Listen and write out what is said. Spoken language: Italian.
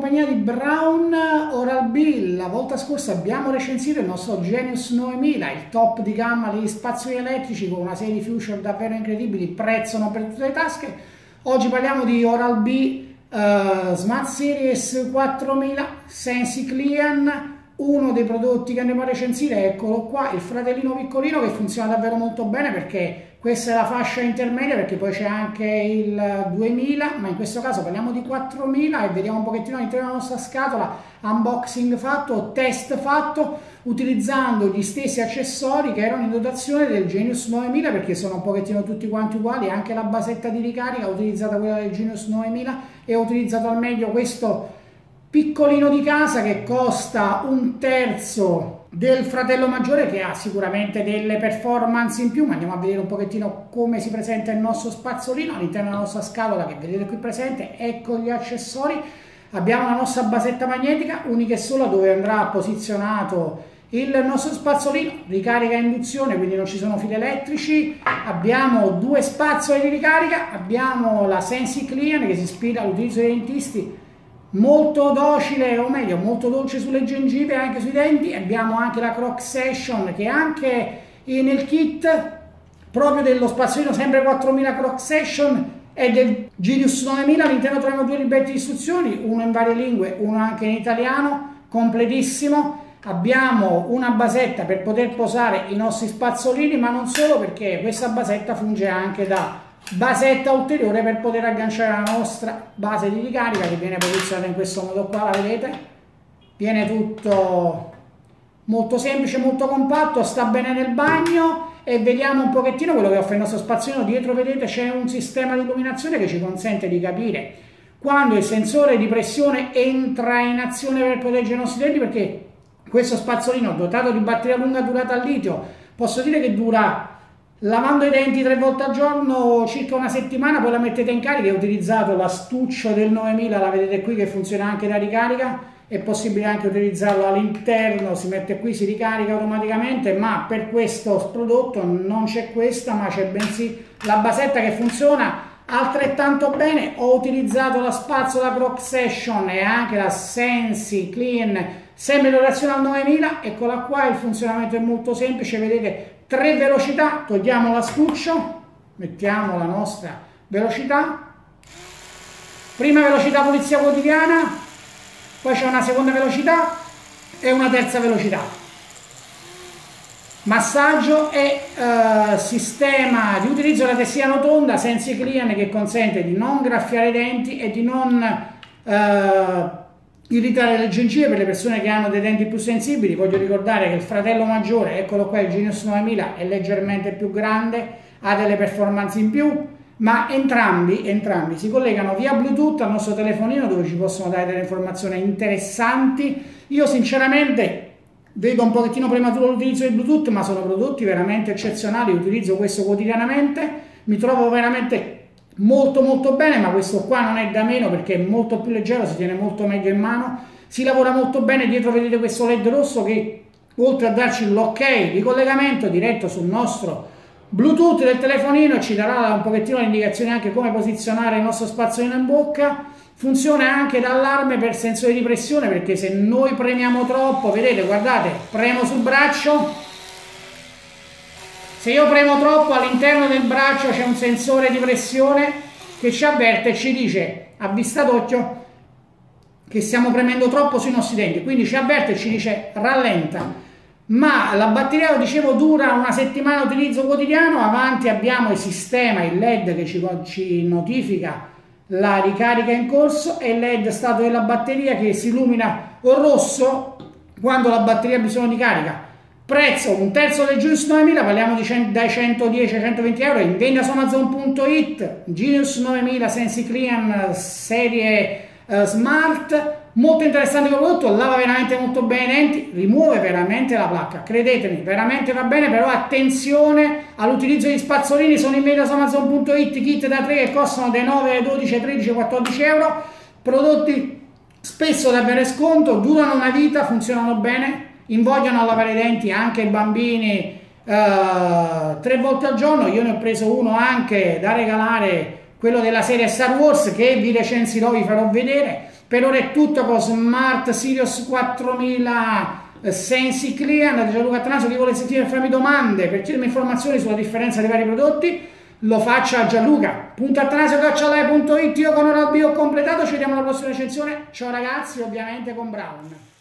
compagnia di Braun Oral-B. La volta scorsa abbiamo recensito il nostro Genius 9000, il top di gamma degli spazzoli elettrici con una serie di feature davvero incredibili, prezzo non per tutte le tasche. Oggi parliamo di Oral-B Smart Series 4000 Sensi Clean, uno dei prodotti che andiamo a recensire. Eccolo qua, il fratellino piccolino che funziona davvero molto bene, perché questa è la fascia intermedia, perché poi c'è anche il 2000, ma in questo caso parliamo di 4000 e vediamo un pochettino all'interno della nostra scatola, unboxing fatto, test fatto, utilizzando gli stessi accessori che erano in dotazione del Genius 9000, perché sono un pochettino tutti quanti uguali. Anche la basetta di ricarica, ho utilizzato quella del Genius 9000 e ho utilizzato al meglio questo piccolino di casa che costa un terzo del fratello maggiore, che ha sicuramente delle performance in più, ma andiamo a vedere un pochettino come si presenta il nostro spazzolino all'interno della nostra scatola che vedete qui presente. Ecco gli accessori. Abbiamo la nostra basetta magnetica unica e sola dove andrà posizionato il nostro spazzolino, ricarica a induzione, quindi non ci sono fili elettrici. Abbiamo due spazzoli di ricarica, abbiamo la Sensi Clean che si ispira all'utilizzo dei dentisti, molto docile, o meglio molto dolce sulle gengive e anche sui denti. Abbiamo anche la Croc Session, che anche nel kit proprio dello spazzolino sempre 4000 Croc Session e del Genius 9000 all'interno troviamo due libretti di istruzioni, uno in varie lingue, uno anche in italiano, completissimo. Abbiamo una basetta per poter posare i nostri spazzolini, ma non solo, perché questa basetta funge anche da basetta ulteriore per poter agganciare la nostra base di ricarica, che viene posizionata in questo modo qua, la vedete? Viene tutto molto semplice, molto compatto, sta bene nel bagno. E vediamo un pochettino quello che offre il nostro spazzolino. Dietro vedete c'è un sistema di illuminazione che ci consente di capire quando il sensore di pressione entra in azione per proteggere i nostri denti, perché questo spazzolino dotato di batteria lunga durata al litio, posso dire che dura, lavando i denti 3 volte al giorno, circa una settimana. Poi la mettete in carica. Ho utilizzato l'astuccio del 9000, la vedete qui, che funziona anche da ricarica. È possibile anche utilizzarlo all'interno, si mette qui, si ricarica automaticamente, ma per questo prodotto non c'è questa, ma c'è bensì la basetta che funziona altrettanto bene. Ho utilizzato la spazzola Croc Session e anche la Sensi Clean, sempre in dotazione al 9000. Eccola qua, il funzionamento è molto semplice, vedete 3 velocità. Togliamo l'astuccio, mettiamo la nostra velocità, prima velocità pulizia quotidiana, poi c'è una seconda velocità e una terza velocità, massaggio e sistema di utilizzo della testina rotonda Sensi Clean, che consente di non graffiare i denti e di non irritare le gengive per le persone che hanno dei denti più sensibili. Voglio ricordare che il fratello maggiore, eccolo qua, il Genius 9000, è leggermente più grande, ha delle performance in più, ma entrambi si collegano via Bluetooth al nostro telefonino, dove ci possono dare delle informazioni interessanti. Io sinceramente vedo un pochettino prematuro l'utilizzo di Bluetooth, ma sono prodotti veramente eccezionali, utilizzo questo quotidianamente, mi trovo veramente molto bene. Ma questo qua non è da meno, perché è molto più leggero, si tiene molto meglio in mano, si lavora molto bene. Dietro vedete questo LED rosso che, oltre a darci l'ok di collegamento diretto sul nostro Bluetooth del telefonino, ci darà un pochettino le indicazioni anche come posizionare il nostro spazzolino in bocca. Funziona anche da allarme per sensore di pressione, perché se noi premiamo troppo, vedete, guardate, premo sul braccio, se io premo troppo all'interno del braccio c'è un sensore di pressione che ci avverte e ci dice a vista d'occhio che stiamo premendo troppo sui nostri denti, quindi ci avverte e ci dice rallenta. Ma la batteria, lo dicevo, dura una settimana di utilizzo quotidiano. Avanti abbiamo il sistema, il LED che ci notifica la ricarica in corso, e il LED stato della batteria che si illumina o rosso quando la batteria ha bisogno di carica. Prezzo un terzo del Genius 9000, parliamo dai 110 ai 120 euro, in vendita su Amazon.it. Genius 9000 Sensi Clean serie Smart, molto interessante il prodotto, lava veramente molto bene i denti, rimuove veramente la placca, credetemi, veramente va bene. Però attenzione all'utilizzo di spazzolini, sono in vendita su Amazon.it, kit da 3 che costano dai 9, 12, 13, 14 euro, prodotti spesso davvero sconto, durano una vita, funzionano bene, invogliano a lavare i denti anche i bambini 3 volte al giorno. Io ne ho preso uno anche da regalare, quello della serie Star Wars, che vi recensirò, vi farò vedere. Per ora è tutto con Smart Sirius 4000 Sensi Clear. Andate da Gianluca Attanasio, chi vuole sentire e farmi domande per chiedermi informazioni sulla differenza dei vari prodotti lo faccia a Gianluca.attanasio@it. Io con Oral-B ho completato, ci vediamo alla prossima recensione. Ciao ragazzi, ovviamente con Brown.